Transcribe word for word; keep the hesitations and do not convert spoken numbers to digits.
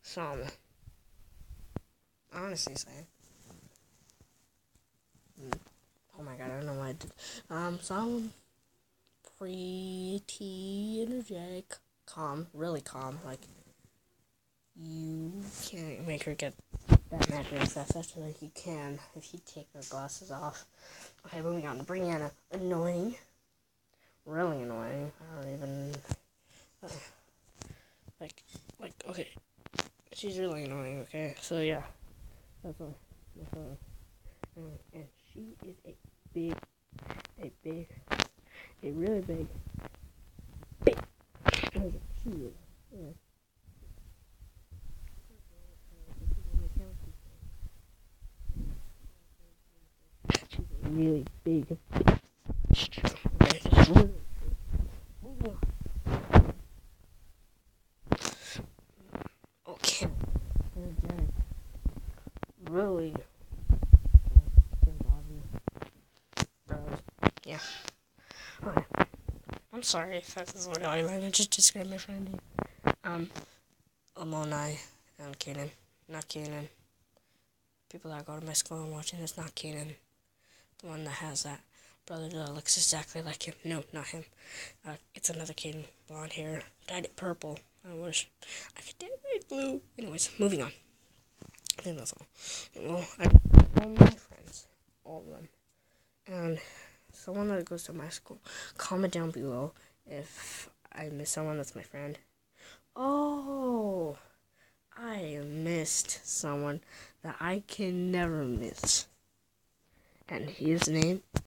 some, honestly saying, oh my god, I don't know why I did, um, some pretty energetic, calm, really calm, like, you can't make her get that mad really fast, actually, you can, if you take her glasses off. Okay, moving on to Brianna, annoying, really annoying, I don't even, uh, like, like, okay, she's really annoying, okay, so yeah, that's all, that's all, and, and she is a big, a big, a really big, big, she is, yeah. She's a really big, bitch. Okay, it's really, okay, energetic, really, yeah. Okay. I'm sorry if that is what I just described my friend. Um, Almonai and Kanan. Not Kanan. People that go to my school and watching this, not Kanan. The one that has that brother that looks exactly like him. No, not him. Uh, it's another Kanan. Blonde hair. Dyed it purple. I wish I could dye it blue. Anyways, moving on. I think that's all. Well, I all my friends. All of them. And someone that goes to my school, comment down below if I miss someone that's my friend. Oh, I missed someone that I can never miss. And his name